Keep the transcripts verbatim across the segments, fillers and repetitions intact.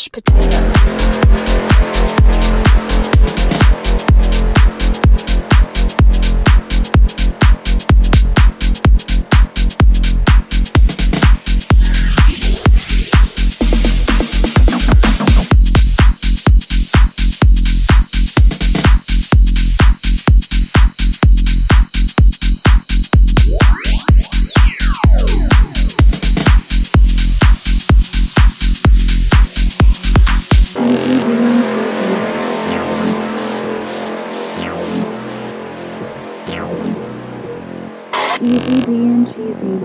mashed potatoes. Easy being cheesy.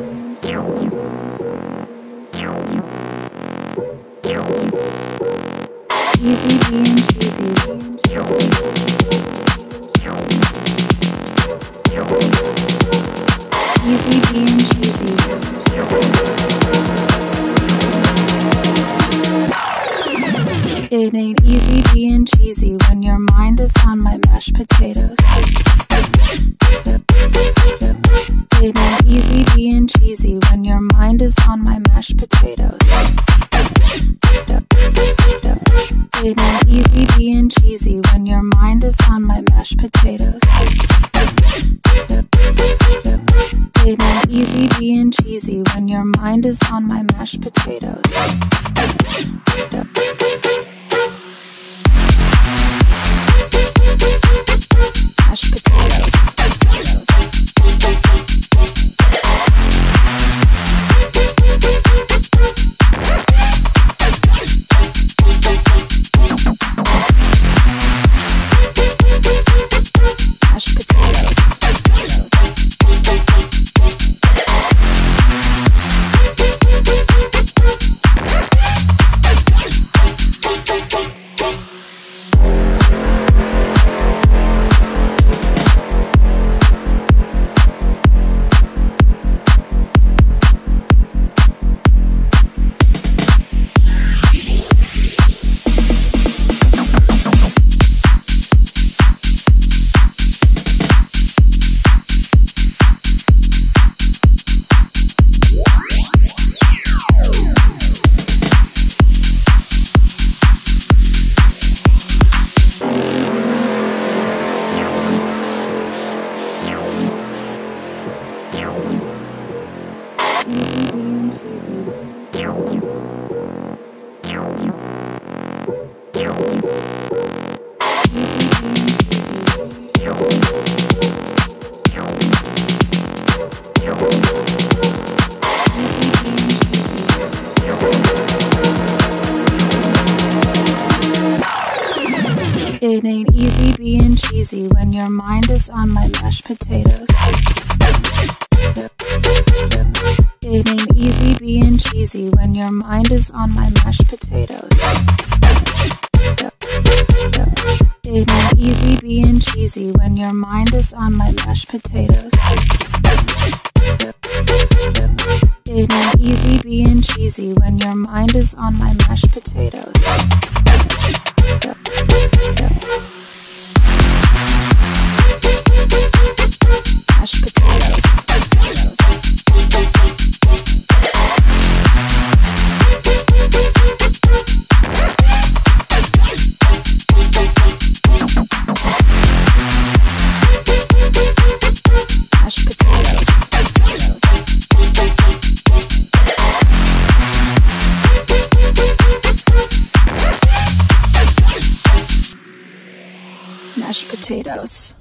Easy being cheesy. Easy being cheesy. It ain't easy being cheesy when your mind is on my mashed potatoes. It ain't easy being cheesy when your mind is on my mashed potatoes. It ain't easy being cheesy when your mind is on my mashed potatoes. It ain't easy being cheesy when your mind is on my mashed potatoes. Mashed potatoes. It ain't easy being cheesy when your mind is on my mashed potatoes. It ain't easy being cheesy when your mind is on my mashed potatoes. It ain't easy being cheesy when your mind is on my mashed potatoes. It ain't easy being cheesy when your mind is on my mashed potatoes. Mashed potatoes. Mashed potatoes.